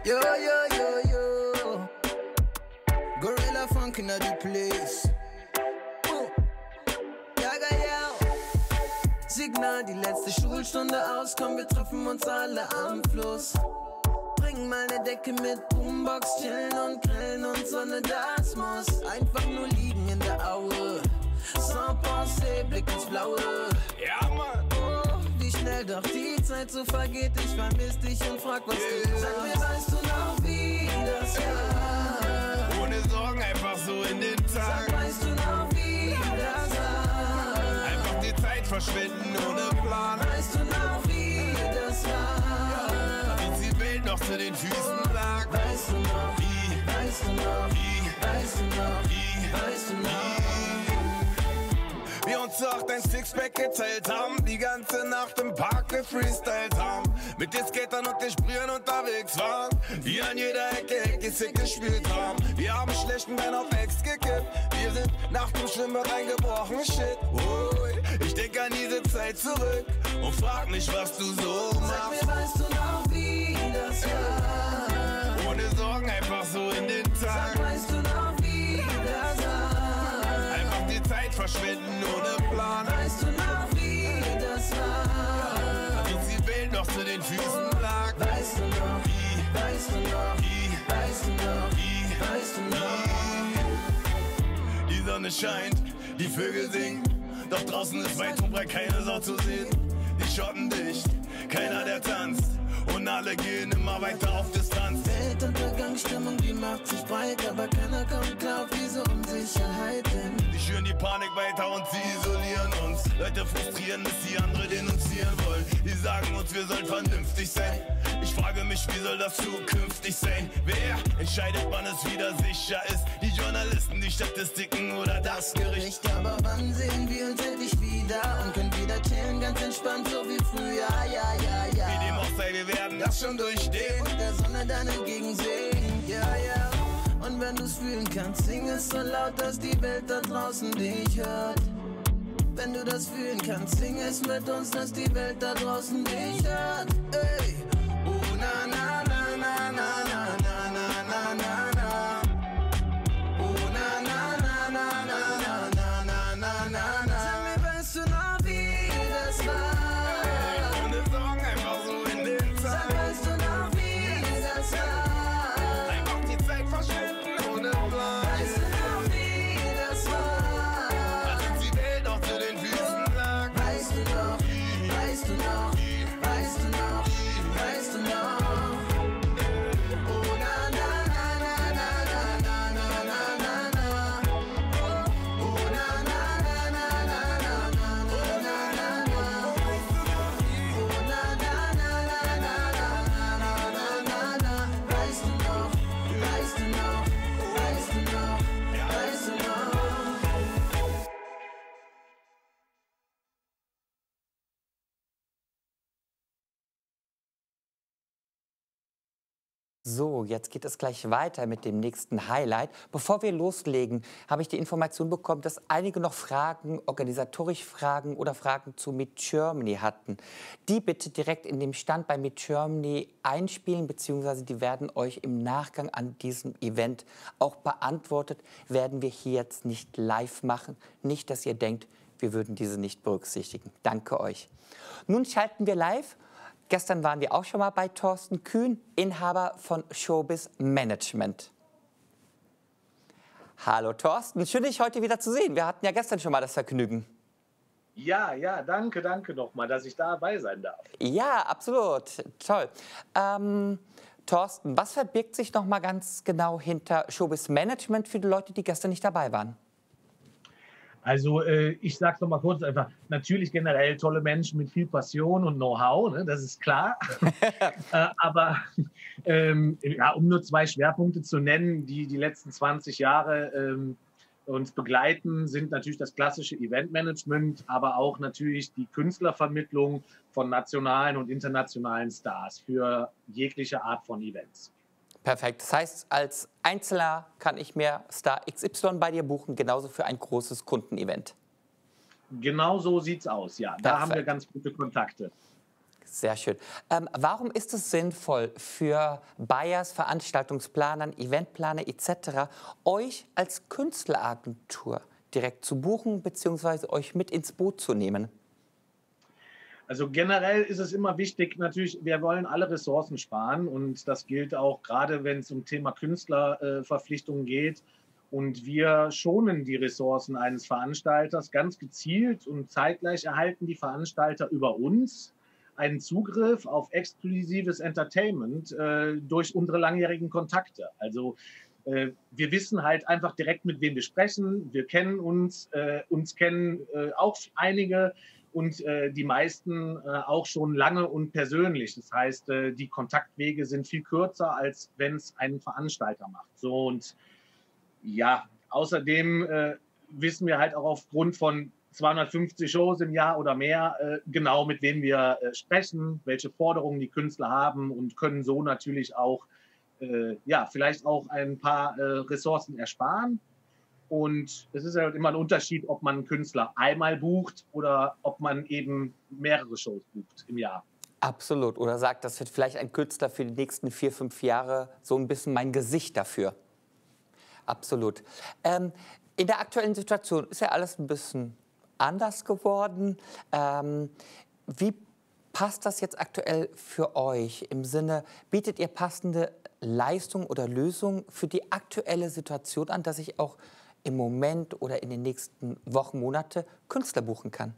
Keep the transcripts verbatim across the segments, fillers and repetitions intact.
Yo, yo, yo, yo. Gorilla Funk in the place. Oh. Jaga, ja. Signal, die letzte Schulstunde aus. Komm, wir treffen uns alle am Fluss. Bring mal ne Decke mit Boombox, chillen und grillen und Sonne, das muss einfach nur liegen in der Aue. Sans pensée, Blick ins Blaue. Ja, Mann. Oh, wie schnell doch die Zeit so vergeht. Ich vermiss dich und frag, was yeah. du. Sag mir, weißt du noch, wie das war? Ohne Sorgen, einfach so in den Tag. Sag, weißt du noch, wie das war? Einfach die Zeit verschwenden ohne Plan. Weißt du noch, wie das war? Wie die Welt noch zu den Füßen lag. Weißt du noch, wie, weißt du noch, wie, weißt du noch, wie, weißt du noch? Wir uns auch dein Sixpack geteilt haben, die ganze Nacht im Park gefreestylt haben, mit den Skatern und den Sprühern unterwegs waren, wir an jeder Ecke Hacky-Sick gespielt haben. Wir haben schlechten Bein auf Ex gekippt, wir sind nach dem Schwimmbad eingebrochen, shit. Ui, ich denk an diese Zeit zurück und frag mich, was du so machst. Sag mir, weißt du noch, wie das war? Ohne Sorgen, einfach so in den Tag. Sag, weißt du noch, wie das war? Einfach die Zeit verschwenden ohne Plan. Weißt du noch, wie das war? Wie die Welt noch zu den Füßen lag. Weißt du noch, wie, weißt du noch, wie, weißt du noch, wie, weißt du noch? wie. Die Sonne scheint, die Vögel singen, doch draußen ist weit und breit keine Sau zu sehen. Die Schotten dicht, keiner der tanzt und alle gehen immer weiter auf Distanz. Weltuntergangsstimmung, die macht sich breit, aber keiner kommt klar auf diese Unsicherheiten. Die schüren die Panik weiter und sie isolieren uns. Leute frustrieren, bis die andere denunzieren wollen. Die sagen uns, wir sollen vernünftig sein. Ich frage mich, wie soll das zukünftig sein? Wer entscheidet, wann es wieder sicher ist? Die Journalisten, die Statistiken oder das Gericht? Aber wann sehen wir uns endlich wieder und können wieder chillen, ganz entspannt, so wie früher, ja, ja, ja. Wie dem auch sei, wir werden das schon durchstehen. Und der Sonne dann entgegensehen, ja, ja. Und wenn du's fühlen kannst, sing es so laut, dass die Welt da draußen dich hört. Wenn du das fühlen kannst, sing es mit uns, dass die Welt da draußen dich hört. Ey, oh na na na na na na na na na na. Oh na na na na na na na na na na. Sag mir, weißt du noch, wie das war? Ohne Sorgen, einfach so in den Sag, Tag. weißt du noch, wie das war? Einfach die Zeit verschwenden ohne Plan. Weißt du noch, wie das war? Als die Welt noch zu den Füßen lag. Weißt du noch, weißt du noch, weißt du noch, weißt du noch? Oh na na na na na na na na na na. Oh na na na na na na na na na na. Oh na na na na na na na na na. Weißt du noch, weißt du noch, weißt du noch, weißt du noch? So, jetzt geht es gleich weiter mit dem nächsten Highlight. Bevor wir loslegen, habe ich die Information bekommen, dass einige noch Fragen, organisatorische Fragen oder Fragen zu Meet Germany hatten. Die bitte direkt in dem Stand bei Meet Germany einspielen, beziehungsweise die werden euch im Nachgang an diesem Event auch beantwortet. Werden wir hier jetzt nicht live machen. Nicht, dass ihr denkt, wir würden diese nicht berücksichtigen. Danke euch. Nun schalten wir live. Gestern waren wir auch schon mal bei Thorsten Kühn, Inhaber von Showbiz Management. Hallo Thorsten, schön dich heute wieder zu sehen. Wir hatten ja gestern schon mal das Vergnügen. Ja, ja, danke, danke nochmal, dass ich dabei sein darf. Ja, absolut, toll. Ähm, Thorsten, was verbirgt sich noch mal ganz genau hinter Showbiz Management für die Leute, die gestern nicht dabei waren? Also äh, ich sage es nochmal kurz, einfach natürlich generell tolle Menschen mit viel Passion und Know-how, ne, das ist klar. äh, aber ähm, ja, um nur zwei Schwerpunkte zu nennen, die die letzten zwanzig Jahre ähm, uns begleiten, sind natürlich das klassische Eventmanagement, aber auch natürlich die Künstlervermittlung von nationalen und internationalen Stars für jegliche Art von Events. Perfekt. Das heißt, als Einzelner kann ich mir Star X Y bei dir buchen, genauso für ein großes Kundenevent. Genau so sieht's aus, ja. Da Perfekt. Haben wir ganz gute Kontakte. Sehr schön. Ähm, warum ist es sinnvoll für Buyers, Veranstaltungsplanern, Eventplaner et cetera, euch als Künstleragentur direkt zu buchen bzw. euch mit ins Boot zu nehmen? Also generell ist es immer wichtig, natürlich, wir wollen alle Ressourcen sparen und das gilt auch gerade, wenn es um Thema Künstlerverpflichtungen geht. Und wir schonen die Ressourcen eines Veranstalters ganz gezielt und zeitgleich erhalten die Veranstalter über uns einen Zugriff auf exklusives Entertainment äh, durch unsere langjährigen Kontakte. Also äh, wir wissen halt einfach direkt, mit wem wir sprechen. Wir kennen uns, äh, uns kennen äh, auch einige und äh, die meisten äh, auch schon lange und persönlich. Das heißt, äh, die Kontaktwege sind viel kürzer, als wenn es ein Veranstalter macht. So, und ja, außerdem äh, wissen wir halt auch aufgrund von zweihundertfünfzig Shows im Jahr oder mehr äh, genau, mit wem wir äh, sprechen, welche Forderungen die Künstler haben und können so natürlich auch, äh, ja, vielleicht auch ein paar äh, Ressourcen ersparen. Und es ist halt immer ein Unterschied, ob man einen Künstler einmal bucht oder ob man eben mehrere Shows bucht im Jahr. Absolut. Oder sagt, das wird vielleicht ein Künstler für die nächsten vier, fünf Jahre so ein bisschen mein Gesicht dafür. Absolut. Ähm, in der aktuellen Situation ist ja alles ein bisschen anders geworden. Ähm, wie passt das jetzt aktuell für euch? Im Sinne, bietet ihr passende Leistungen oder Lösungen für die aktuelle Situation an, dass ich auch im Moment oder in den nächsten Wochen, Monate Künstler buchen kann?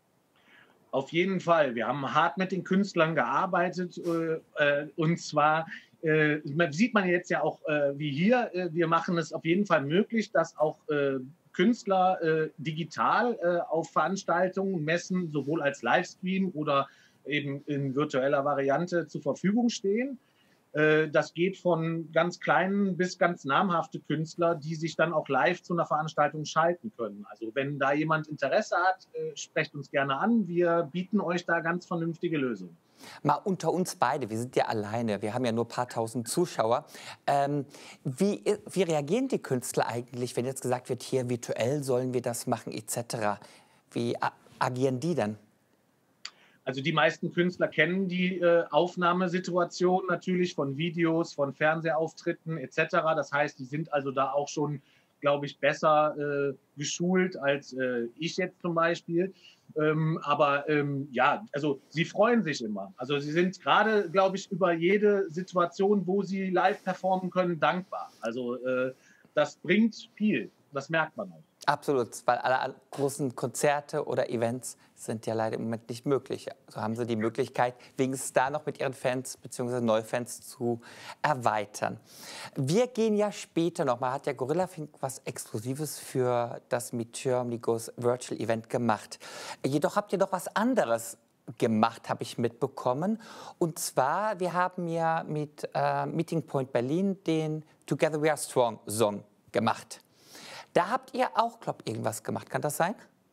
Auf jeden Fall. Wir haben hart mit den Künstlern gearbeitet äh, und zwar äh, sieht man jetzt ja auch äh, wie hier. Äh, wir machen es auf jeden Fall möglich, dass auch äh, Künstler äh, digital äh, auf Veranstaltungen, Messen, sowohl als Livestream oder eben in virtueller Variante zur Verfügung stehen. Äh, das geht von ganz kleinen bis ganz namhafte Künstler, die sich dann auch live zu einer Veranstaltung schalten können. Also wenn da jemand Interesse hat, äh, sprecht uns gerne an. Wir bieten euch da ganz vernünftige Lösungen. Mal unter uns beide, wir sind ja alleine, wir haben ja nur ein paar tausend Zuschauer. Ähm, wie, wie reagieren die Künstler eigentlich, wenn jetzt gesagt wird, hier virtuell sollen wir das machen et cetera? Wie agieren die dann? Also die meisten Künstler kennen die äh, Aufnahmesituation natürlich von Videos, von Fernsehauftritten et cetera. Das heißt, die sind also da auch schon, glaube ich, besser äh, geschult als äh, ich jetzt zum Beispiel. Ähm, aber ähm, ja, also sie freuen sich immer. Also sie sind gerade, glaube ich, über jede Situation, wo sie live performen können, dankbar. Also äh, das bringt viel. Das merkt man auch. Absolut, weil alle großen Konzerte oder Events sind ja leider im Moment nicht möglich. So haben sie die Möglichkeit, wenigstens da noch mit ihren Fans bzw. Neufans zu erweitern. Wir gehen ja später noch, mal hat ja Gorilla Fink was Exklusives für das Meet Germany Goes Virtual Event gemacht. Jedoch habt ihr doch was anderes gemacht, habe ich mitbekommen. Und zwar, wir haben ja mit äh, Meeting Point Berlin den Together We Are Strong Song gemacht. Da habt ihr auch, glaube ich, irgendwas gemacht. Kann das sein?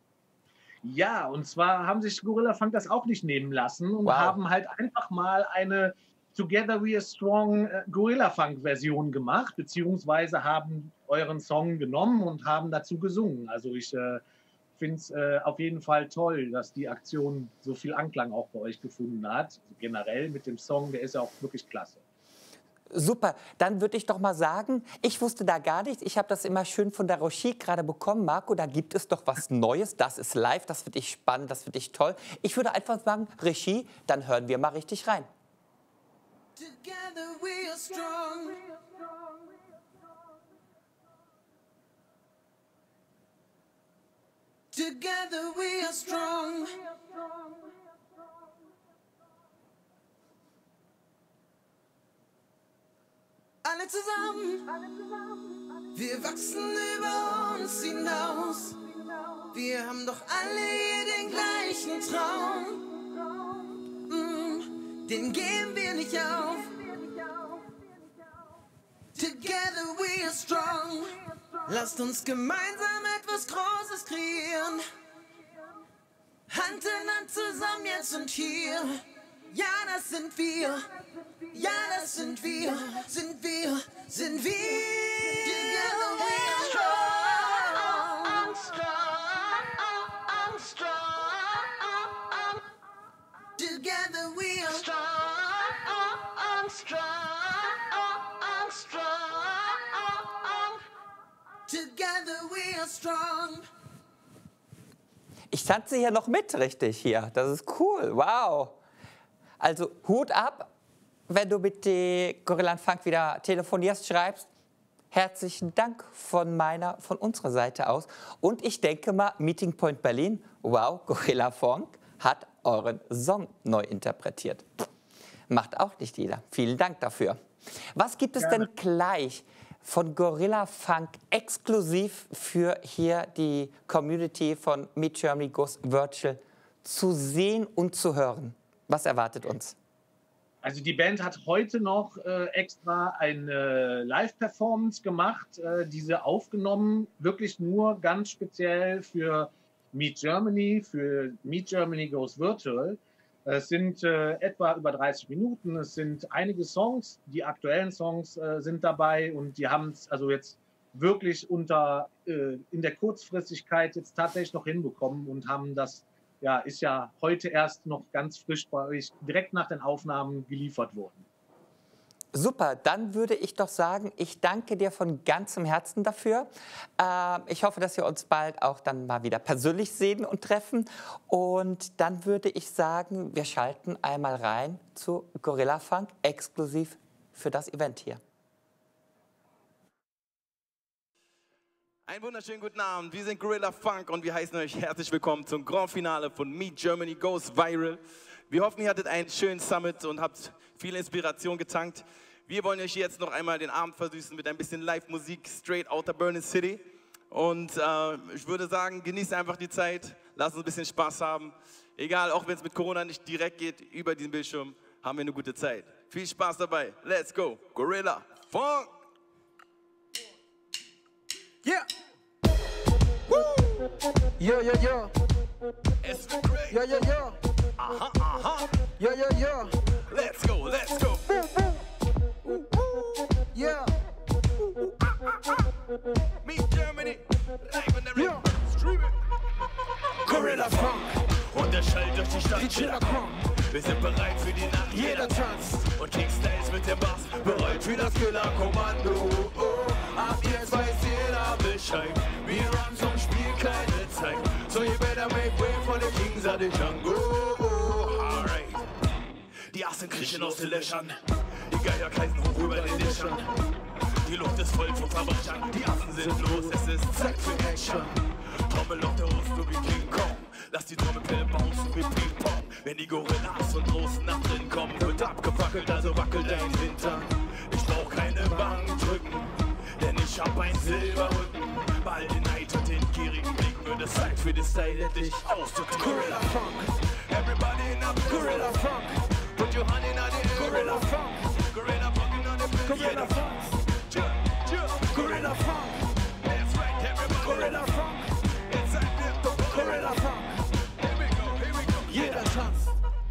Ja, und zwar haben sich Gorilla Funk das auch nicht nehmen lassen und Wow. haben halt einfach mal eine Together We Are Strong äh, Gorilla Funk Version gemacht, beziehungsweise haben euren Song genommen und haben dazu gesungen. Also ich äh, finde es äh, auf jeden Fall toll, dass die Aktion so viel Anklang auch bei euch gefunden hat. Also generell mit dem Song, der ist ja auch wirklich klasse. Super, dann würde ich doch mal sagen, ich wusste da gar nichts. Ich habe das immer schön von der Roshi gerade bekommen. Marco, da gibt es doch was Neues. Das ist live, das finde ich spannend, das finde ich toll. Ich würde einfach sagen, Regie, dann hören wir mal richtig rein. Together we are strong. Together we are strong. Alle zusammen, wir wachsen über uns hinaus. Wir haben doch alle hier den gleichen Traum. Mm, den geben wir nicht auf. Together we are strong. Lasst uns gemeinsam etwas Großes kreieren. Hand in Hand zusammen jetzt und hier. Ja, das sind wir. Ja, das sind wir. Sind wir. Sind wir. Together we are strong. Strong. Strong. Together we strong. Ich tanze hier noch mit, richtig hier. Das ist cool. Wow. Also Hut ab, wenn du mit die Gorilla Funk wieder telefonierst, schreibst. Herzlichen Dank von meiner, von unserer Seite aus. Und ich denke mal, Meeting Point Berlin, wow, Gorilla Funk hat euren Song neu interpretiert. Macht auch nicht jeder. Vielen Dank dafür. Was gibt es Gerne. denn gleich von Gorilla Funk exklusiv für hier die Community von Meet Germany Goes Virtual zu sehen und zu hören? Was erwartet uns? Also die Band hat heute noch äh, extra eine Live-Performance gemacht, äh, diese aufgenommen, wirklich nur ganz speziell für Meet Germany, für Meet Germany Goes Virtual. Es sind äh, etwa über dreißig Minuten, es sind einige Songs, die aktuellen Songs äh, sind dabei und die haben es also jetzt wirklich unter, äh, in der Kurzfristigkeit jetzt tatsächlich noch hinbekommen und haben das, ja, ist ja heute erst noch ganz frisch bei euch direkt nach den Aufnahmen geliefert worden. Super, dann würde ich doch sagen, ich danke dir von ganzem Herzen dafür. Äh, ich hoffe, dass wir uns bald auch dann mal wieder persönlich sehen und treffen. Und dann würde ich sagen, wir schalten einmal rein zu Gorilla Funk, exklusiv für das Event hier. Einen wunderschönen guten Abend, wir sind Gorilla Funk und wir heißen euch herzlich willkommen zum Grand Finale von Meet Germany Goes Viral. Wir hoffen, ihr hattet einen schönen Summit und habt viel Inspiration getankt. Wir wollen euch jetzt noch einmal den Abend versüßen mit ein bisschen Live-Musik, straight out of Berlin City. Und äh, ich würde sagen, genießt einfach die Zeit, lasst uns ein bisschen Spaß haben. Egal, auch wenn es mit Corona nicht direkt geht, über diesen Bildschirm haben wir eine gute Zeit. Viel Spaß dabei, let's go, Gorilla Funk! Yeah. Woo. Yeah, yeah, yeah. Es wird great. Yeah, yeah, yeah. Aha, aha. Yeah, yeah, yeah. Let's go, let's go. Yeah. Meet Germany, live in the Yeah. stream it. Gorilla Funk. Und der Schall durch die Stadt. Die Chiller kommen. Wir sind bereit für die Nacht. Jeder tanzt. Und King Styles mit dem Bass. Bereit für das Killer-Kommando. Oh, ab jetzt weiß jeder Bescheid. Wir haben zum Spiel keine Zeit. So you better make way for the Kings of the Jungle. Oh, alright. Die Assen kriechen aus den Löchern. Die Geier kreisen hoch über den Dächern. Die Luft ist voll von Verbrechern. Die Affen sind los, es ist Zeit für Action. Trommel auf der Brust, so wie King Kong. Lass die Trommelpelle bouncen wie Ping-Pong. Wenn die Gorillas von draußen nach drin kommen, wird abgefackelt, also wackelt dein Hintern. Ich brauch keine Bank drücken, denn ich hab ein Silberrücken. Bald den Neid und den gierigen Blick, wird es Zeit für die Style, dich auszudrücken. Gorilla Funk, everybody in the Gorilla Funk. Put your hand in the Gorilla Funk. Gorilla Funk in the Gorilla Funk. Gorilla Funk. That's right, everybody. Gorilla Funk. It's like the Gorilla Funk. Here we go, here we go. Jeder tanzt.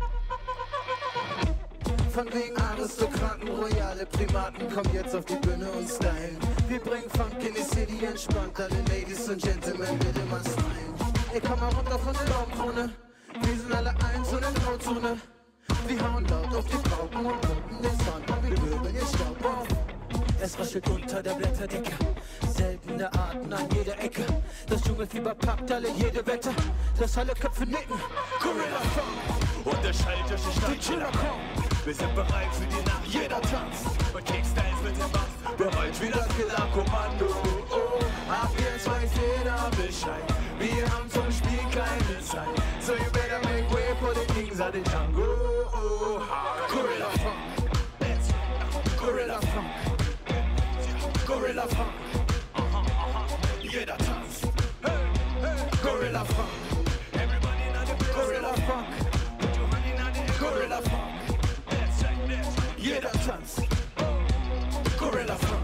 Von wegen Aristokraten, royale Primaten, kommen jetzt auf die Bühne und stylen. Wir bringen Funk in die City, entspannt, alle Ladies und Gentlemen, bitte mal stylen. Ey, komm mal runter von der Baumkrone, wir sind alle eins und in Grauzone. Wir hauen laut auf die Pauken und pumpen den Sound und wir wirbeln ihr Staub auf. Es raschelt unter der Blätterdecke, seltene Arten an jeder Ecke. Das Dschungelfieber packt alle jede Wette, dass alle Köpfe nicken. Gorilla Funk. Und der Schall durch die Stadt. Die Chiller kommen. Wir sind bereit für die Nacht. Jeder tanzt. Und King Styles mit dem Bass. Bereit für das Killer-Kommando. Oh, ab jetzt weiß jeder Bescheid. Wir haben zum Spiel keine Zeit. So you better make way for the Kings of the Jungle. Oh, Gorilla Funk. Let's go. Gorilla Funk. Gorilla Funk. Aha, aha. Jeder tanzt. Hey, hey. Gorilla Funk. Everybody in the place. Gorilla Funk. Put your hand in the Gorilla Funk. Let's check this. Jeder tanzt. Gorilla Funk.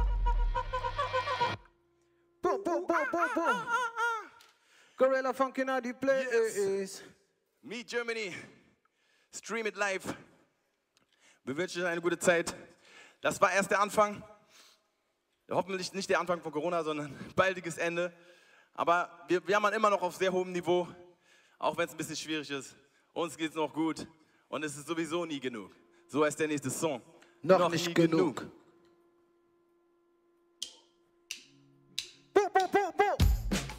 Boom, boom, boom, boom, boom. Gorilla Funk in the place. Meet Germany. Stream it live. Wir wünschen euch eine gute Zeit. Das war erst der Anfang. Hoffentlich nicht der Anfang von Corona, sondern baldiges Ende. Aber wir, wir haben immer noch auf sehr hohem Niveau, auch wenn es ein bisschen schwierig ist. Uns geht es noch gut und es ist sowieso nie genug. So heißt der nächste Song. Noch, noch nicht genug. genug. Bo, bo, bo, bo.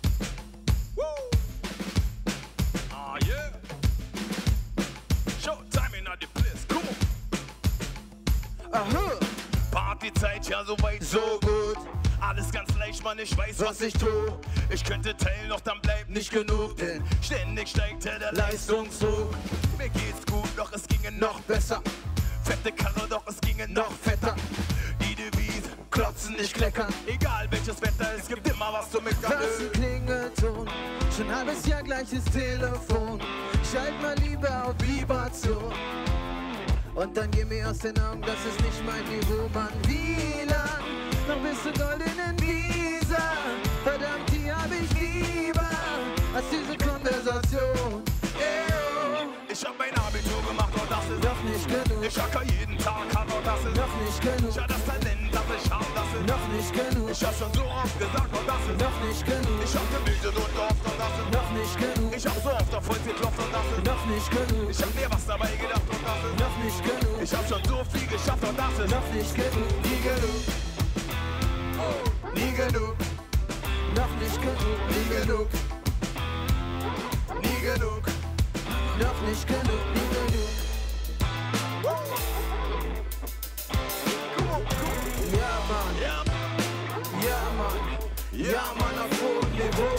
ja so weit, so gut. Alles ganz leicht, Mann, ich weiß, was ich tu. Ich könnte teilen, doch dann bleibt nicht genug, denn ständig steigt der Leistungsdruck. Mir geht's gut, doch es ginge noch besser. Fette Karre, doch es ginge noch fetter. Die Devise, klotzen, nicht kleckern. Egal welches Wetter, es gibt immer was zu meckern. Was ein Klingelton, schon ein halbes Jahr gleiches Telefon. Schalt mal lieber auf Vibration. Und dann geh mir aus den Augen, das ist nicht mein Niveau, Mann. Wie lang noch bis zur goldenen Visa? Verdammt, die hab ich lieber als diese Konversation. Eyo. Ich hab mein Abitur gemacht und das ist noch nicht genug. Ich hacker jeden Tag hart und das ist noch nicht genug. Ja, das Talent, das ich hab, das ist noch nicht genug. Ich hab schon so oft gesagt und das ist noch nicht genug. Ich hab gebildet und gehofft und das ist noch nicht genug. Ich hab so oft auf Holz geklopft und das ist noch nicht genug. Ich hab mir was dabei gedacht und das ist noch nicht genug. Ich hab schon so viel geschafft und das ist noch nicht genug. Nie genug. Oh, nie genug. Noch nicht genug. Nie genug. Nie genug. Noch nicht genug. Nie genug. Ja, Mann. Ja, Ja, Mann. ja, Mann, auf hohem Niveau.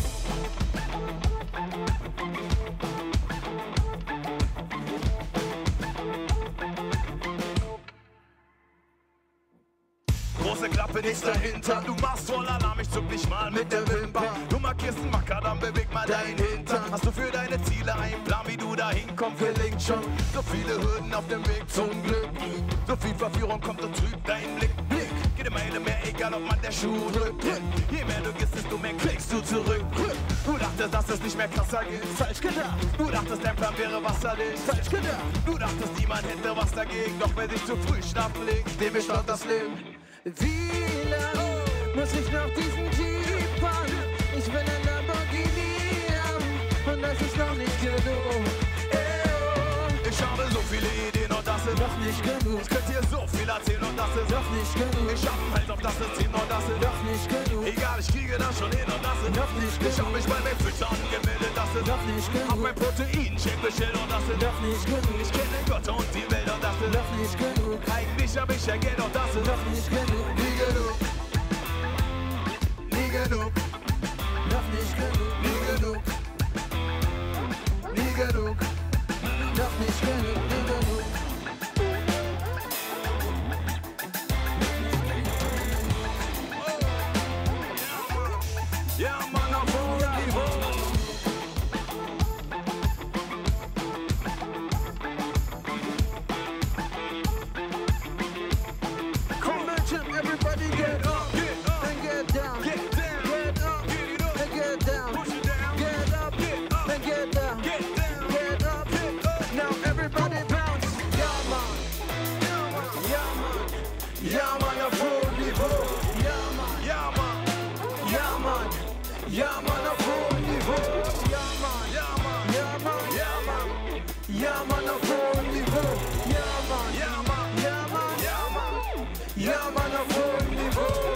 Große Klappe, nichts dahinter. Du machst voll Alarm, ich zuck nicht mal mit der Wimper. Du markierst einen Macker, dann beweg mal dein Hintern. Hast du für deine Ziele einen Plan, wie du da hinkommst? Gelingt schon. So viele Hürden auf dem Weg zum Glück. So viel Verführung kommt und trübt dein Blick. Blick. Geh dir Meile mehr, egal ob man der Schuh drückt. Je mehr du gehst, desto mehr klickst du zurück. Du dachtest, dass es nicht mehr krasser geht. Falsch gedacht. Du dachtest, dein Plan wäre wasserdicht. Falsch gedacht. Du dachtest, niemand hätte was dagegen. Doch wer sich zu früh schlafen legt, dem bestand das Leben. Wie lang muss ich noch diesen Jeep fahren? Ich will ein Lamborghini haben und das ist noch nicht genug. Eyo. Ich habe so viele Ideen und das ist noch nicht genug. Ich könnte dir so viel erzählen und das ist noch nicht genug. Ich hab einen Halt auf das System und das ist noch nicht genug. Egal, ich kriege das schon hin und das ist noch nicht genug. Ich hab mich bei Netflix angemeldet, das ist noch nicht genug. Hab mein Protein-Shake bestellt und das ist noch nicht genug. Ich kenne Gott und die Welt und das ist noch nicht genug. Eigentlich hab ich ja Geld und das ist noch nicht genug. Nie genug. Nie genug. Noch nicht genug. Nie genug. Nie genug. Noch nicht genug. Nie genug. Ja, Mann, auf hohem Niveau. Everybody get up, Get up. and get down, Get down. get up, Get it up. and get down, Push it down. get up, Get up. and get down, Get down. get up, Get up. now everybody bounce, yeah man, yeah man, Ja, Mann, auf hohem Niveau. yeah man, Ja, Mann. yeah man, yeah man auf hohem Niveau, yeah man, Ja, Mann. yeah man, Ja, Mann. yeah man auf hohem Niveau, yeah man, Ja, Mann. yeah man, Ja, Mann. yeah man auf hohem Niveau.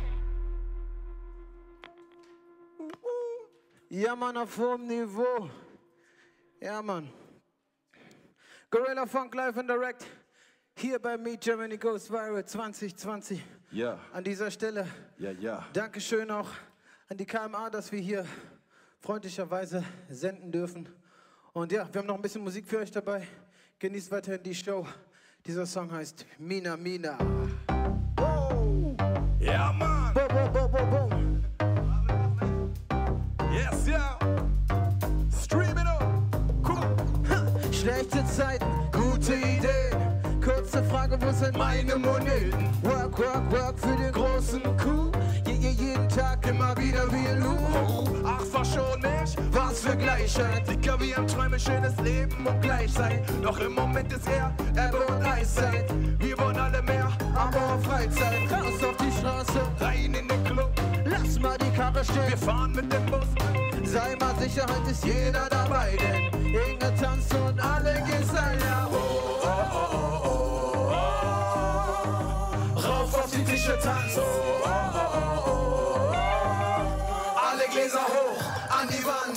Ja, Mann, auf hohem Niveau. Ja, Mann. Gorilla Funk live and direct. Hier bei Meet Germany Goes Viral zwanzig zwanzig. Ja, An dieser Stelle ja, ja. Dankeschön auch an die K M A, dass wir hier freundlicherweise senden dürfen. Und ja, wir haben noch ein bisschen Musik für euch dabei. Genießt weiterhin die Show. Dieser Song heißt Mina Mina. Ja, Mann. Boom, boom, boom, boom, boom. Yes, ja. Stream it up. Komm. Schlechte Zeiten, gute Ideen. Kurze Frage, wo sind meine Moneten? Work, work, work für den großen Coup. Je, je, jeden Tag immer wieder wie ein Loop. Oh, ach, verschon mich. Was für Gleichheit. Dicker wie ein Träume, schönes Leben und Gleichsein. Doch im Moment ist er Ebbe und Eiszeit. Wir wollen alle mehr. Aber auf Freizeit. Raus auf die Straße. Rein in den Club. Lass mal die Karre Wir stehen. fahren mit dem Bus. Sei mal sicher, heute ist jeder dabei. Denn Inge tanzt und alle Gesang. Ja, oh, oh, oh, oh, oh, oh. Rauf auf die Tische tanzen. Oh, oh, oh, oh, oh. Alle Gläser hoch an die Wand.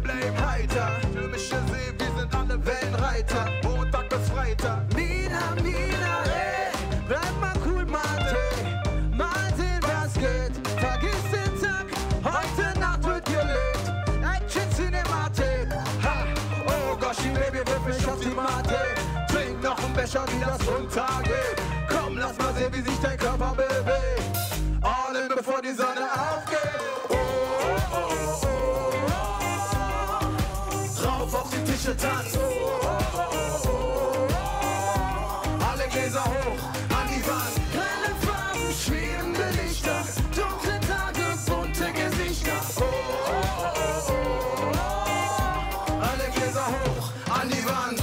bleib heiter. Stürmische See, wir sind alle Wellenreiter. Montag bis Freitag. Mina, Mina, ey, bleib mal cool, Mate. Mal sehen, was geht. Vergiss den Tag, heute Nacht wird gelebt. Action Cinematic. Ha, oh Goshi, Baby, wirf mich auf die Matte. Trink noch einen Becher, wie das runtergeht. Komm, lass mal sehen, wie sich dein Körper bewegt. All in, bevor die Sonne aufgeht. Oh, oh, oh, oh, oh. Rauf auf die Tische tanzen. Oh, oh, oh, oh, oh. Alle Gläser hoch, an die Wand. Kleine Farben, schwebende Lichter. Dunkle Tage, bunte Gesichter. Oh, oh, oh, oh, oh. Alle Gläser hoch, an die Wand.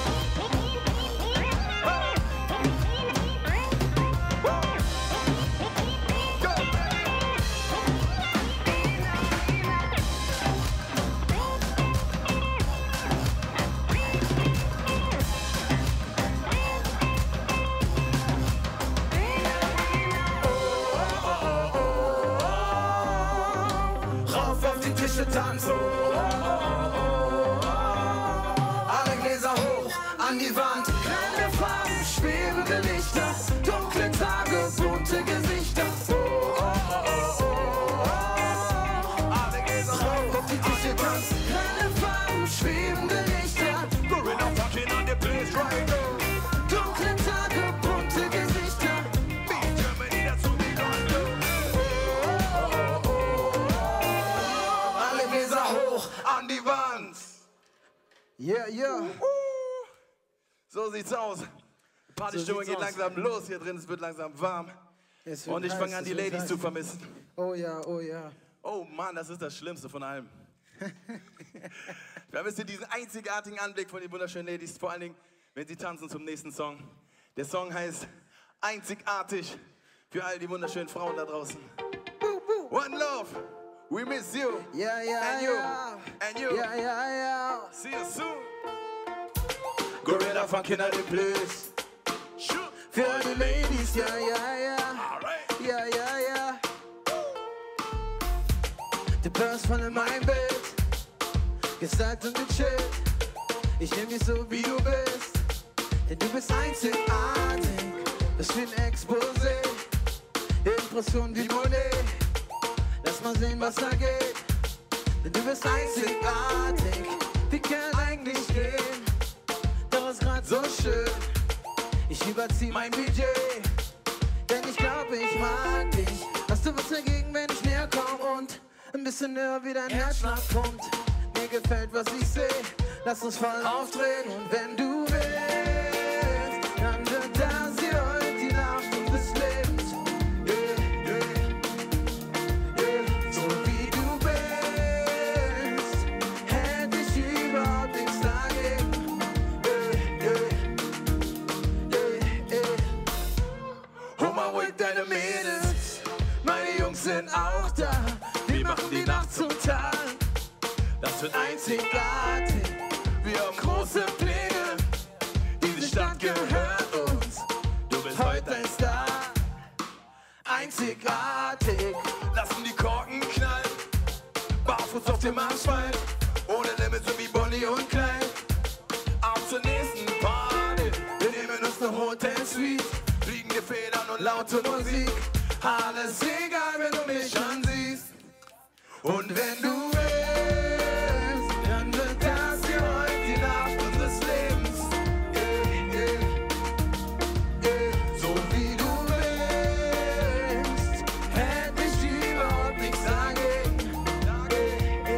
Tanz, oh, oh, oh, oh. Alle Gläser hoch, an die Wand. Kleine Farben, schwebende Lichter. Dunkle Tage, bunte Gesichter. Oh, oh, oh, oh, oh. Alle Gläser hoch, Auf die Tische tanzen. Kleine Farben, schwebende Lichter. we're not fucking on the place right now. Dunkle Tage, bunte Gesichter. Wie Germany, dazu wie London. Alle Gläser hoch, an die Wand. Yeah, yeah. So sieht's aus. Partystimmung So geht sieht's langsam los hier drin, es wird langsam warm. Es wird Und ich heiß, fange an, es die wird Ladies heiß. zu vermissen. Oh ja, oh ja. Oh Mann, das ist das Schlimmste von allem. Wir haben jetzt hier diesen einzigartigen Anblick von den wunderschönen Ladies, vor allen Dingen, wenn sie tanzen zum nächsten Song. Der Song heißt Einzigartig für all die wunderschönen Frauen da draußen. One love, we miss you. Ja, ja, And you, ja. and you. Ja, ja, ja. See you soon. Gorilla Funk in the place. Shoot. Für all die Ladies, ja, ja, ja. Alright. Ja, ja, ja. Du bist von in meinem Bett, gesagt und gechillt. Ich nehm dich so wie du bist, denn du bist einzigartig. Das wie ein Exposé, Impression wie Monet. Lass mal sehen, was da geht, denn du bist einzigartig. Wie kann eigentlich gehen, doch ist grad so schön. Ich überzieh mein Budget, denn ich glaub, ich mag dich. Hast du was dagegen, wenn ich näher komm und ein bisschen höher wie dein Herzschlag pumpt? Mir gefällt, was ich seh, lass uns voll aufdrehen. Und wenn du willst, dann wird das hier heute die Nacht unseres Lebens. Yeah, yeah, yeah. So wie du bist, hätte ich überhaupt nichts dagegen. Yeah, yeah, yeah, yeah. Hol mal ruhig deine Mädels, meine Jungs sind auch da. Wir machen die Nacht zum Tag. Das wird einzigartig. Wir haben große Pläne. Diese Stadt gehört uns. Du bist heute ein Star. Einzigartig. Lassen die Korken knallen. Barfuß auf dem Asphalt. Ohne Limit so wie Bonnie und Clyde. Auf zur nächsten Party. Wir nehmen uns eine Hotel-Suite. Fliegende Federn und laute Musik. Alles egal, wenn du mich ansiehst. Und wenn du willst, dann wird das hier heute die Nacht unseres Lebens. Yeah, yeah, yeah. So wie du willst, hätte ich überhaupt nichts dagegen. Yeah,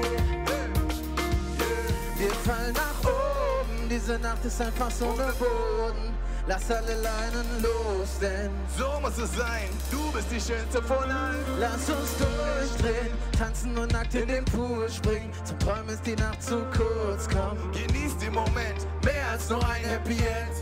yeah, Wir fallen nach oben, diese Nacht ist einfach so ohne Boden. Lass alle Leinen los, denn so muss es sein, du bist die Schönste von allen. lass uns durchdrehen, tanzen und nackt in den Pool springen. Zum Träumen ist die Nacht zu kurz, komm. Genieß den Moment, mehr als nur ein Happy End.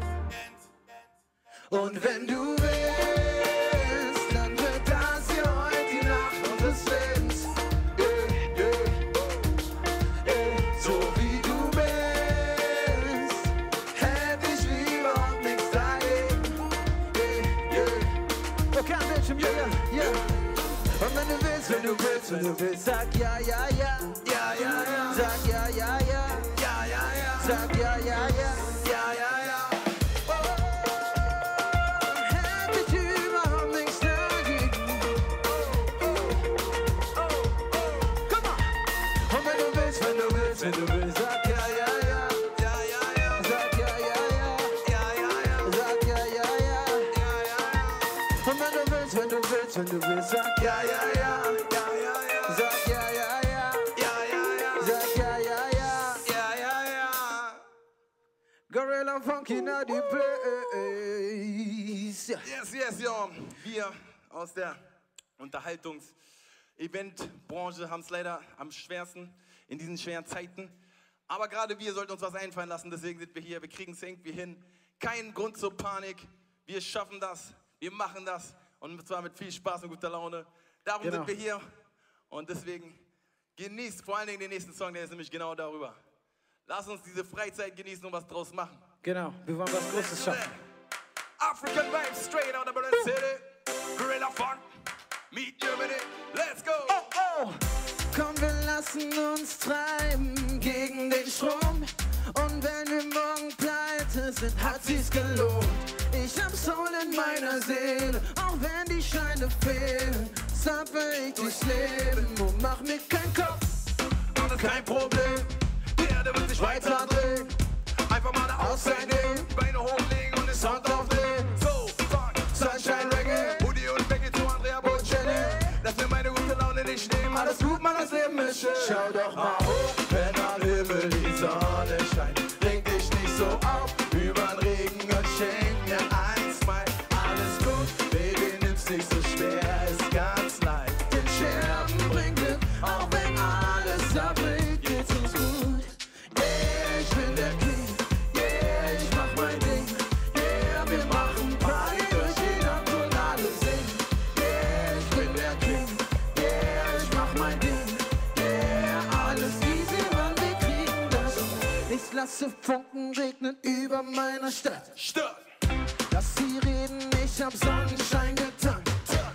Und wenn du willst, dann wird das hier heute die Nacht unseres Lebens. Yeah, yeah, yeah. So wie du bist, hätte ich überhaupt nichts dagegen. Yeah, yeah. Okay, ein Bildschirm, ja, ja, ja. Und wenn du willst, wenn du willst, wenn du willst, sag ja, ja, ja. Ja, ja, ja. Sag ja, ja, ja. Ja, ja, ja. Sag ja, ja, ja. Ja, ja, ja. Hätte ich überhaupt nichts dagegen. Komm mal. Und wenn du willst, wenn du willst, wenn du willst, sag ja, ja, ja. Ja, ja, ja. Sag ja, ja, ja. Ja, ja, ja. Sag ja, ja, ja. Ja, ja, ja. Und wenn du willst, wenn du willst, wenn du willst, sag ja, ja, ja. Ja, ja, ja. Sag ja, ja, ja. Ja, ja, ja. Sag ja, ja, ja. Ja, ja, ja. Gorilla Funky na die place. Ja. Yes, yes, ja. Wir aus der Unterhaltungs-Event-Branche haben es leider am schwersten in diesen schweren Zeiten. Aber gerade wir sollten uns was einfallen lassen, deswegen sind wir hier. Wir kriegen es irgendwie hin. Kein Grund zur Panik. Wir schaffen das. Wir machen das. Und zwar mit viel Spaß und guter Laune. Darum Genau. sind wir hier. Und deswegen genießt vor allen Dingen den nächsten Song, der ist nämlich genau darüber. Lass uns diese Freizeit genießen und was draus machen. Genau, wir wollen was Großes schaffen. African vibes straight out of Berlin City. Gorilla Fun, meet Germany. Let's go. Oh, oh. Komm, wir lassen uns treiben gegen den Strom. Und wenn wir morgen pleite sind, hat sie's gelohnt. Ich hab Soul in meiner Seele, auch wenn die Scheine fehlen. Zapfe ich durchs Leben und mach mir keinen Kopf. Alles kein Problem. Die Erde wird sich weiter drehen. Einfach mal eine Auszeit nehmen, Beine hochlegen und den Sound aufdrehen. So, Fun, Sunshine Reggae, Hoodie und Becky zu Andrea Bocelli. Lass mir meine gute Laune nicht nehmen, alles gut, Mann, das Leben ist schön. Schau doch mal hoch, wenn am Himmel die Sonne scheint. Reg dich nicht so auf, übern Regen und schenk mir ein Smile. Alles gut, Baby, nimm's nicht so schwer, ist ganz leicht. den Scherben bringt Glück, auch wenn alles abbricht, geht's uns gut. Yeah, ich bin der King, yeah, ich mach mein Ding. Yeah, wir machen Party durch die Nacht und alle singen. Yeah, ich bin der King, yeah, ich mach mein Ding. Yeah, alles easy, Mann, wir kriegen das. Ich lasse Funken regnen über meiner Stadt. Stopp! Lass sie reden, ich hab Sonnenschein getankt.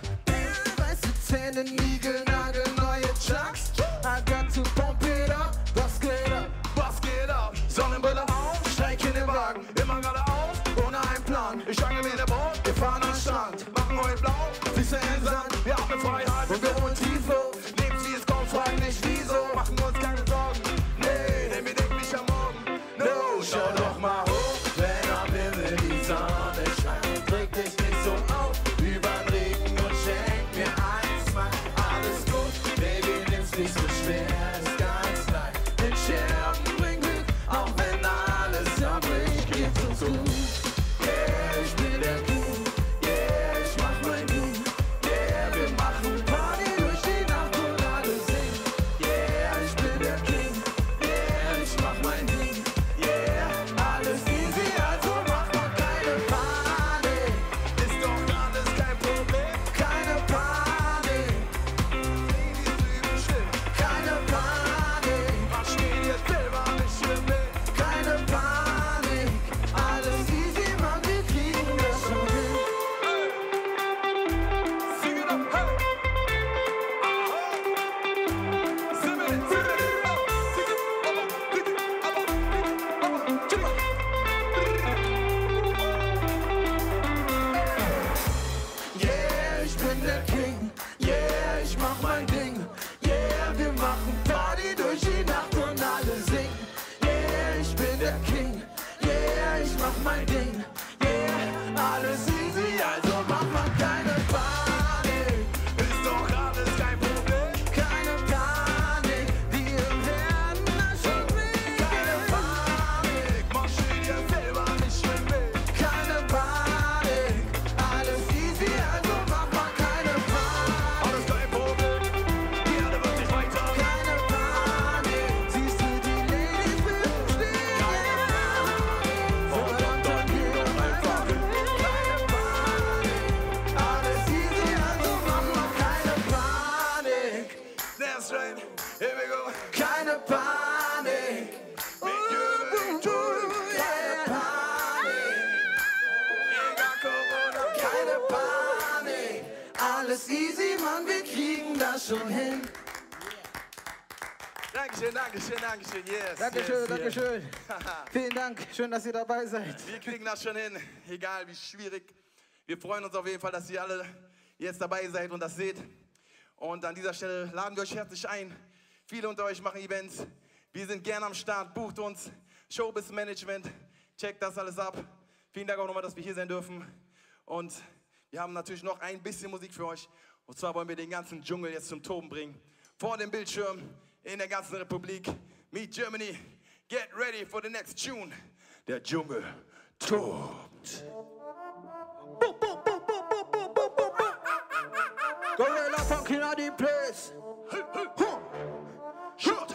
Weiße Zähne, Nigel, Nagel, neue Chucks. I got to pump it up, was geht ab? Was geht ab? Sonnenbrille auf, steig in den Wagen, immer geradeaus, ohne einen Plan. Ich angel mir in der Boot, wir fahren an den Strand, machen heute blau, Füße in den Sand, wir haben Freiheit und wir holen Tieflo. Lebens wie es kommt, frag nicht wieso, machen wir uns keine Sorgen. Nee, denn wir denken nicht am Morgen. No, schau doch mal hoch, wenn am Himmel die Sonne scheint. Reg dich nicht so auf, übern Regen und schenk mir ein Smile. Alles gut, Baby, nimm's nicht so schwer, ist ganz Dankeschön, Dankeschön, yes. Dankeschön, yes, Dankeschön. Yes. Vielen Dank, schön, dass ihr dabei seid. Wir kriegen das schon hin, egal wie schwierig. Wir freuen uns auf jeden Fall, dass ihr alle jetzt dabei seid und das seht. Und an dieser Stelle laden wir euch herzlich ein. Viele unter euch machen Events. Wir sind gerne am Start, bucht uns. Showbiz Management, checkt das alles ab. Vielen Dank auch nochmal, dass wir hier sein dürfen. Und wir haben natürlich noch ein bisschen Musik für euch. Und zwar wollen wir den ganzen Dschungel jetzt zum Toben bringen. Vor dem Bildschirm, in der ganzen Republik. Meet Germany, get ready for the next tune. Der Dschungel tobt. Gorilla Funk in the place. Shoot!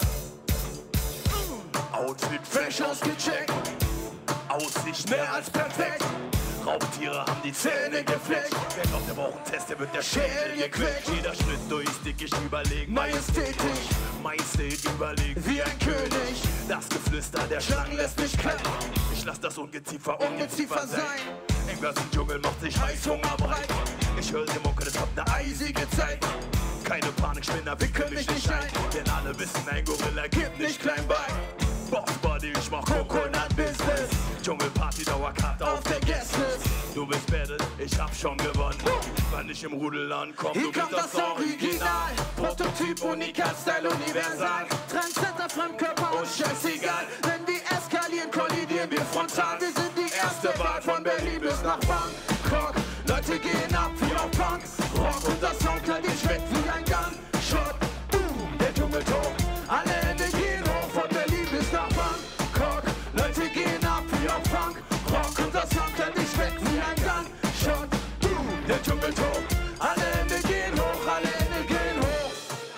Outfit fresh ausgecheckt. Aussicht mehr als perfekt. Raubtiere haben die Zähne gefleckt. Wer glaubt, der braucht einen Test, der wird der Schädel gequält. Jeder Schritt durchstickig überlegen. Majestätisch, Majestät überlegen. Wie ein König. Das Geflüster der Schlangen lässt mich kalt. Ich lass das Ungeziefer Ungeziefer sein. Im ganzen Dschungel macht sich Heißhunger breit. Ich höre die Mucke, es hat eine eisige Zeit. Keine Panik, Spinner wickeln mich nicht ein. Denn alle wissen, ein Gorilla gibt nicht klein bei. Boss Body, ich mach Coconut Business. Dschungelparty, Dauerkarte auf der Guestlist. Du bist battle, ich hab schon gewonnen. Wenn ich im Rudel ankomm, du bist das Original. Prototyp, Unikat, Style, universal. Trendsetter, Fremdkörper und scheißegal. Wenn wir eskalieren, kollidieren wir frontal. Wir sind die erste Wahl von Berlin bis nach Bangkok. Leute gehen ab wie auf Punk. Rock und das Soundcloud, die schmeckt wie ein Gunshot. Boom, der Dschungel tobt. Alle Hände gehen hoch von Berlin bis nach Bangkok. Leute gehen ab wie auf Punk. Rock und das Soundcloud, die schmeckt wie ein Gunshot. Boom, der Dschungel tobt. Alle Hände gehen hoch, alle Hände gehen hoch.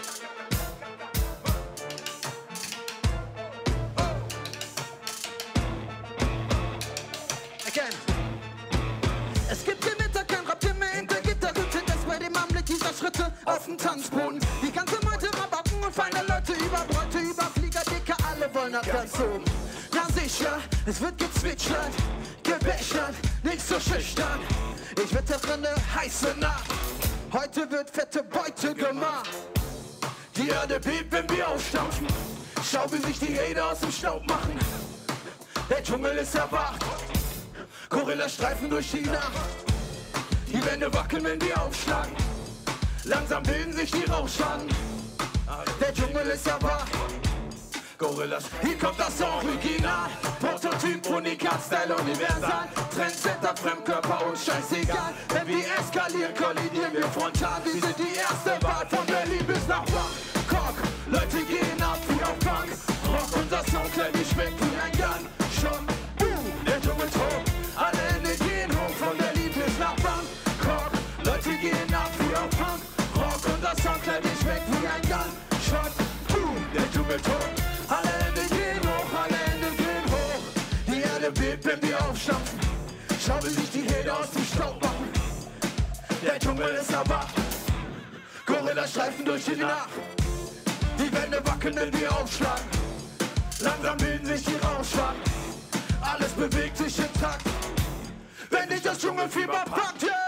Again. Es gibt im Mittag kein Rap mehr hinter Gitterhütte. Das bei dem Anblick dieser Schritte auf dem Tanzboden. Die ganze Meute rabatten und feine Leute über Bräute, über Flieger, Dicke, alle wollen nach ganz oben. Na sicher, es wird gezwitschert, gebechert, nicht so schüchtern. Ich wettere eine heiße Nacht, heute wird fette Beute gemacht. Die Erde bebt, wenn wir aufstampfen. Schau, wie sich die Hater aus dem Staub machen. Der Dschungel ist erwacht. Gorilla streifen durch die Nacht. Die Wände wackeln, wenn wir aufschlagen. Langsam bilden sich die Rauchschwaden. Der Dschungel ist erwacht. Gorillas, hier kommt das Original. Prototyp, Unikat, Style, universal. Trendsetter, Fremdkörper und scheißegal. Wenn wir eskalieren, kollidieren wir frontal. Wir sind die erste Wahl von Berlin bis nach Bangkok. Leute gehen ab wie auf Punk. Rock und das Soundcloud, die schmeckt wie ein Gunshot. Boom, der Dschungel tobt. Alle Hände gehen hoch von Berlin bis nach Bangkok. Leute gehen ab wie auf Punk. Rock und das Soundcloud, die schmeckt wie ein Gunshot. Boom, der Dschungel tobt. Alle Hände gehen hoch, alle Hände gehen hoch. Die Erde bebt, wenn wir aufstampfen. Schau, wie sich die Hater aus dem Staub machen. Der Dschungel ist erwacht. Gorilla streifen durch die Nacht. Die Wände wackeln, wenn wir aufschlagen. Langsam bilden sich die Rauchschwaden. Alles bewegt sich im Takt. Wenn dich das Dschungelfieber packt, yeah!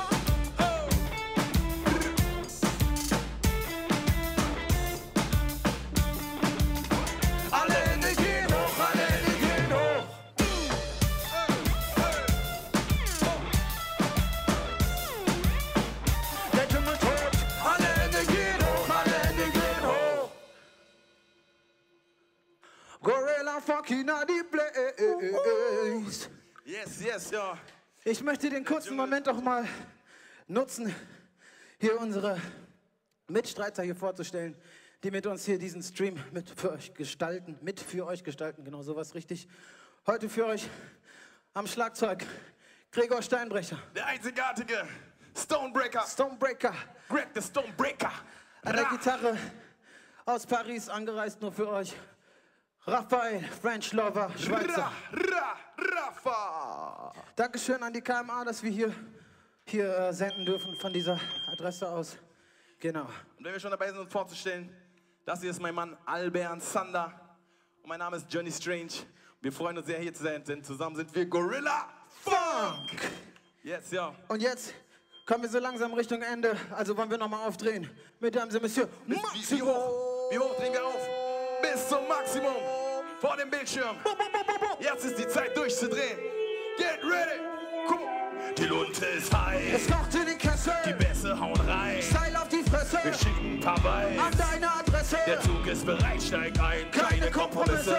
Alle Hände gehen hoch, alle Hände gehen hoch. Der Dschungel tobt. Alle Hände gehen hoch, alle Hände gehen hoch. Gorilla Funk in the place. Yes, yes, ja. Ich möchte den kurzen Moment auch mal nutzen, hier unsere Mitstreiter hier vorzustellen, die mit uns hier diesen Stream mit für euch gestalten, mit für euch gestalten, genau sowas richtig. Heute für euch am Schlagzeug Gregor Steinbrecher. Der einzigartige Stonebreaker. Stonebreaker. Greg the Stonebreaker. An der Gitarre aus Paris angereist nur für euch. Raphael, French Lover, Schweizer. Ra, Ra, Rafa. Dankeschön an die K M A, dass wir hier, hier äh, senden dürfen von dieser Adresse aus. Genau. Und wenn wir schon dabei sind, uns vorzustellen, das hier ist mein Mann Albert Sander und mein Name ist Johnny Strange. Wir freuen uns sehr, hier zu sein, denn zusammen sind wir Gorilla Funk. Jetzt, ja. Und jetzt kommen wir so langsam Richtung Ende, also wollen wir nochmal aufdrehen. Mesdames et Messieurs, Wie, wie hoch? Wie hoch drehen wir auf? bis zum Maximum vor dem Bildschirm. Jetzt ist die Zeit durchzudrehen. Get ready. Komm. Die Lunte ist heiß. Es kocht in den Kessel. Die Bässe hauen rein. Steil auf die Fresse. Wir schicken ein paar Beis. An deine Adresse. Der Zug ist bereit, steig ein. Keine Kompromisse.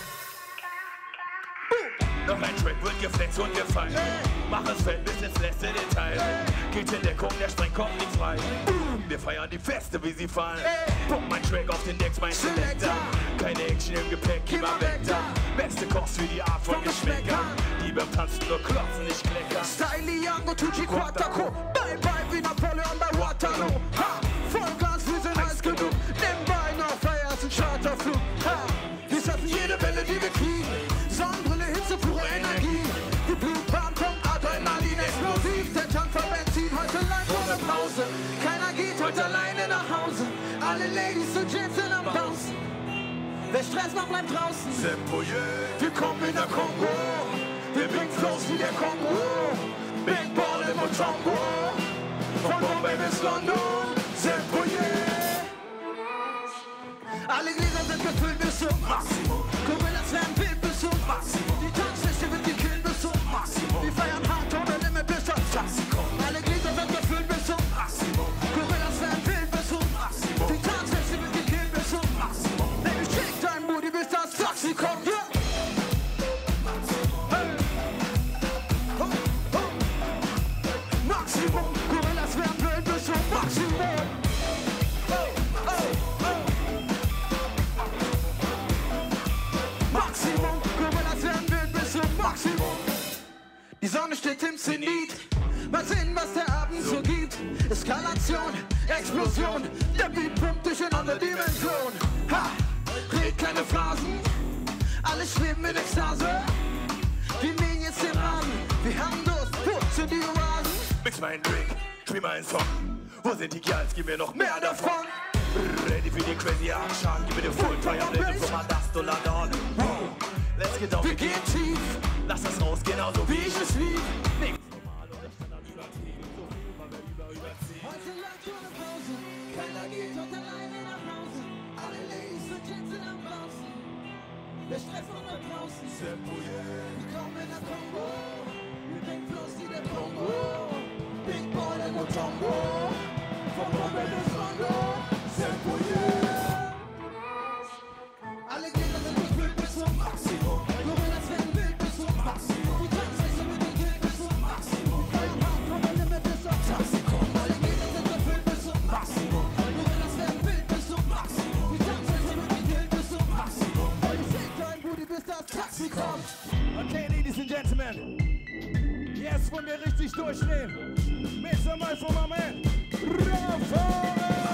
Noch ein Track wird geflext und gefallen. Mach es fett bis ins letzte Detail. Geht in Deckung, der Streng kommt nicht frei. Wir feiern die Feste, wie sie fallen. Pump mein Track auf den Decks, mein Selector. Keine Action im Gepäck, immer weg da. Beste Kost für die Art von Geschmäckern. Die beim Tanzen nur klopfen, nicht kleckern. Style Young Tucci Quattaco. Bye bye wie Napoleon bei Waterloo. Ha! Vollgas, wir sind heiß genug. Nebenbei noch Feiers und Charterflug. Ha! Wir schaffen jede Welle, die wir kriegen. Sonnenbrille, Hitze, pure Energie. Die Blutbahn kommt Adrenalin explosiv. Der Tank von Benzin, heute live ohne Pause. Keiner geht heute alleine nach Hause. Alle Ladies und Gents sind am Bouncen. Wer Stress macht, bleibt draußen. Sempoye, Wir kommen in der Kongo. Wir bringen Flows wie der Kongo. Big Ball im Motongo. Von Bombay bis London. Sempoye. Alle Gläser sind gefüllt bis zum Maximum. Gorillas werden wild bis zum Maximum. Die Tanzfläche wird gekillt bis zum Maximum. Wir feiern hart ohne Limit bis zum Maximum. Alle Gläser sind gefüllt bis zum Maximum. Gorillas werden wild bis zum Maximum. Die Tanzfläche wird gekillt bis zum Maximum. Baby, shake dein Booty bis das Taxi kommt. Yeah. Hey. Oh, oh. Maximum. Gorillas werden wild bis zum Maximum. Oh, oh, oh. Maximum, Gorillas werden wild bis zum Maximum. Die Sonne steht im Zenit. Mal sehen, was der Abend so gibt. Eskalation, Explosion. Der Beat pumpt durch in andere Dimension. Ha! Red keine Phrasen. Alle schweben in Ekstase. Wir mähen jetzt den Rasen. Wir haben Durst, wo sind die Oasen? mix meinen Drink, spiel meinen Song. Wo sind die Girls? Gib mir noch mehr davon. Ready für die crazy Action. Gib mir den Full Fire, Blaze von Madasto Ladon. Let's get down. Wir gehen tief. Lass das raus, genauso Wie ich es lieb. Nix. Heute läuft ohne Pause. Keiner geht heute alleine nach Hause. Alle Ladies und Gents sind am Bouncen. Wir streffen da draußen. Wir kommen in der Kongo. Wir bringen Flows wie der Kongo. Big Boy der Motongo. Von Bombay bis London. Sempoye. Alle Gegner sind gefüllt bis zum Maximum. Gorillas werden wild bis zum Maximum. Die Tanzfläche wird gekillt bis zum Maximum. Feiern hart von der Limit bis zum Maximum. Alle Gegner sind gefüllt bis zum Maximum. Gorillas werden wild bis zum Maximum. Die Tanzfläche wird gekillt bis zum Maximum. Heute shake dein Booty bis das Taxi kommt. Okay, Ladies and Gentlemen. Jetzt wollen wir richtig durchdrehen. Mit so mal von meinem Man. Rafa!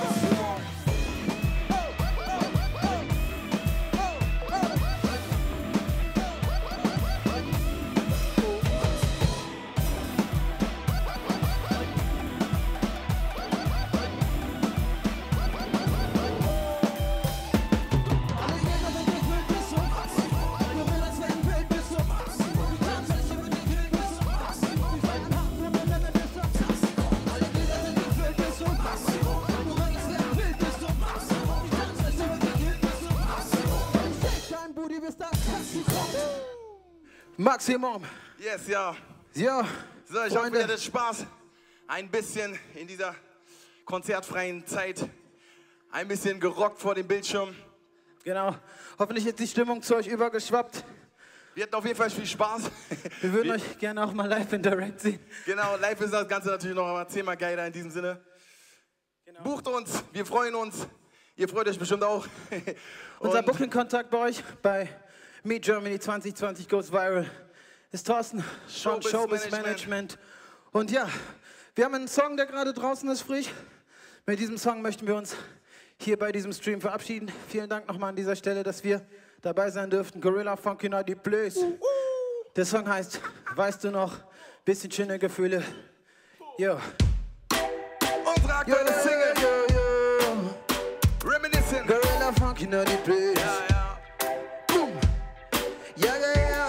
Maximum. Yes, ja. Ja. So, ich hoffe, ihr hattet Spaß. Ein bisschen in dieser konzertfreien Zeit. Ein bisschen gerockt vor dem Bildschirm. Genau. Hoffentlich ist die Stimmung zu euch übergeschwappt. Wir hatten auf jeden Fall viel Spaß. Wir würden Wir, euch gerne auch mal live in Direct sehen. Genau, live ist das Ganze natürlich noch einmal zehnmal geiler in diesem Sinne. Genau. Bucht uns, wir freuen uns. Ihr freut euch bestimmt auch. Unser Booking-Kontakt bei euch bei Meet Germany zwanzig zwanzig Goes Viral ist Thorsten von Showbiz Showbiz Management. Management. Und ja, wir haben einen Song, der gerade draußen ist, frisch. Mit diesem Song möchten wir uns hier bei diesem Stream verabschieden. Vielen Dank nochmal an dieser Stelle, dass wir dabei sein dürften. Gorilla Funky Naughty Blues. Der Song heißt, weißt du noch, bisschen schöne Gefühle. Yo. Unsere aktuelle Yo, Single. yo, yo. Reminiscent. Gorilla Funky Naughty Blues. Ja, ja. Ja, ja, ja.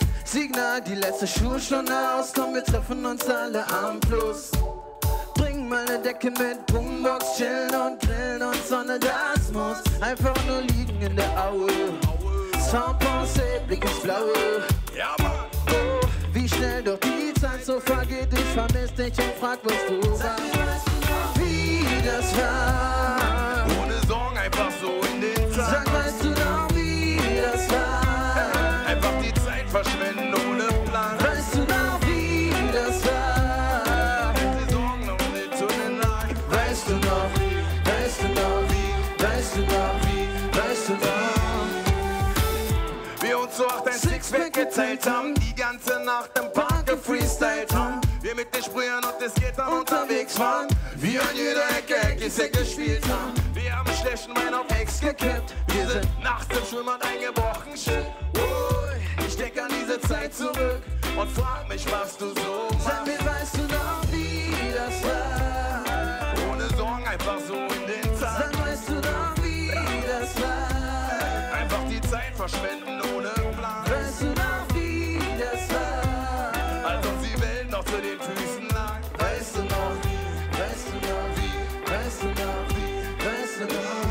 Signal, die letzte Schulstunde aus. Komm, wir treffen uns alle am Fluss. Bring mal mal eine Decke mit Boombox, chillen und grillen und Sonne, das muss einfach nur liegen in der Aue. Sound Pensée, Blick ins Blaue. Ja, Mann. Oh, wie schnell doch die Zeit so vergeht, ich vermiss dich und frag, was du warst. Wie das war. Ohne Sorgen, einfach so in den Tag. Sag, weißt du noch, wie das war? Einfach die Zeit verschwenden ohne Plan. Weißt du noch, wie das war? Die Sorgen noch nicht zu den Lagen. Weißt du noch, weißt du noch, wie, weißt du noch, wie, weißt du noch? Wir uns so acht ein Sixpack geteilt haben, die ganze Nacht im Park gefreestylt haben. Wir mit den Sprühern und den Skatern unterwegs waren. Wir an jeder Ecke Eckisek gespielt haben. Wir haben schlechten Wein auf Ex gekippt. Wir sind nachts im Schwimmbad eingebrochen, shit. Oh, ich denk an diese Zeit zurück und frag mich, was du so Sag mir, machst. weißt du noch, wie das war? Ohne Sorgen, einfach so in den Tag. Sag, weißt du noch, wie das war? Einfach die Zeit verschwenden ohne Plan. Weißt du noch, wie das war? Als uns die Welt noch zu den Füßen lag. Weißt du noch, wie, weißt du noch, wie, weißt du noch, wie, weißt du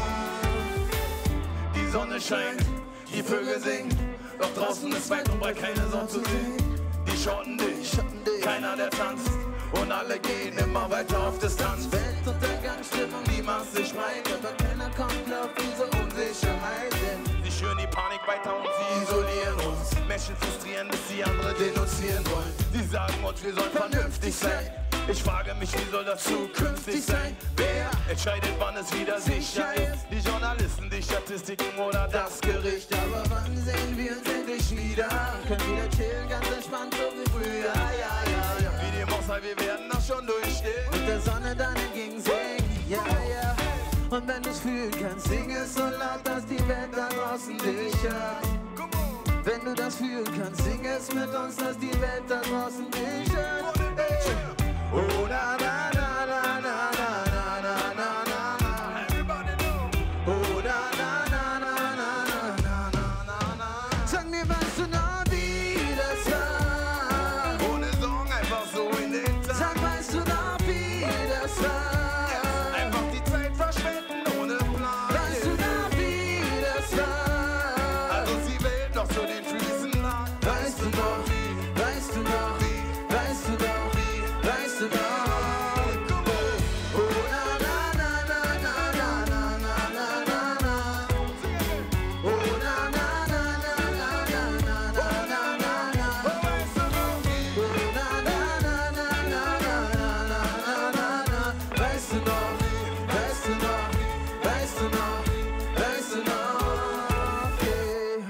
noch? Die Sonne scheint, die Vögel singen, doch draußen ist weit und breit keine Sonne zu sehen. Die schotten dich, keiner der tanzt und alle gehen immer weiter auf Distanz. Weltuntergangsstimmung, Niemand sich meint, aber keiner kommt auf diese Unsicherheit hin. sie schüren die Panik weiter und sie isolieren uns. Menschen frustrieren, bis sie andere denunzieren wollen. Sie sagen uns, wir sollen vernünftig sein. Ich frage mich, wie soll das zukünftig sein? Wer entscheidet, wann es wieder sicher ist? Die Journalisten, die Statistiken oder das Gericht? Aber wann sehen wir uns endlich wieder? Können wieder chillen, ganz entspannt, so wie früher. Ja, ja, ja. Wie dem auch sei, wir werden das schon durchstehen. Mit der Sonne dann entgegensingen, ja, ja. Und wenn du's fühlen kannst, sing es so laut, dass die Welt da draußen dich hört. Wenn du das fühlen kannst, sing es mit uns, dass die Welt da draußen dich hört. Ey. Oh, na, na, na, na, na, na, na, na, na, na. Oh, na, na, na, na, na, na, na, na, na. Sag mir, weißt du noch, wie das war? Ohne Sorgen, einfach so in den Tag. Sag, weißt du noch, wie das war? Einfach die Zeit verschwenden ohne Plan. Weißt du noch, wie das war? Als uns die Welt noch zu den Füßen lag. Weißt du noch, wie, weißt du noch, wie, weißt du noch, wie, weißt du noch? Oh, na, na, na, na, na, na, na, na, na, na. Oh, na, na, na, na, na, na, na, na, na, na. Oh, na, na, na, na, na, na, na, na, na. Weißt du noch, weißt du noch, weißt du noch, weißt du noch, yeah.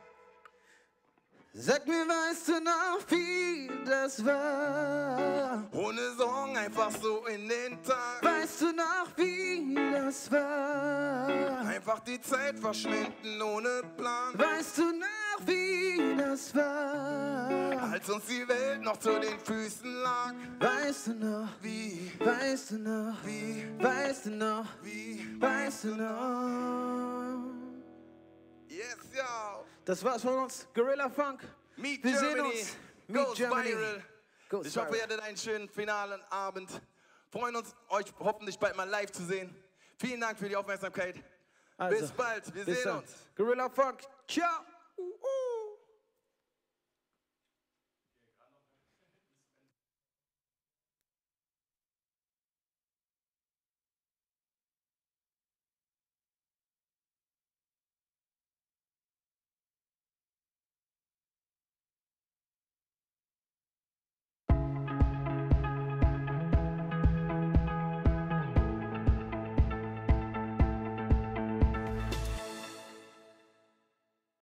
Sag mir, weißt du noch, wie das war? Ohne Sorgen, einfach so in den Tag. Weißt du noch, wie das war? Einfach die Zeit verschwinden ohne Plan. Weißt du noch, wie das war? Als uns die Welt noch zu den Füßen lag. Weißt du noch, Wie, weißt du noch, wie, weißt du noch, wie. weißt du noch? Yes, yo. Das war's von uns, Gorilla Funk. Meet Wir sehen Germany. uns. Meet Goes Germany. viral. Goes Ich hoffe, viral. ihr hattet einen schönen finalen Abend. Freuen uns, euch hoffentlich bald mal live zu sehen. Vielen Dank für die Aufmerksamkeit. Also, Bis bald. Wir bis sehen dann. uns. Gorilla Funk. Ciao. Uh, uh.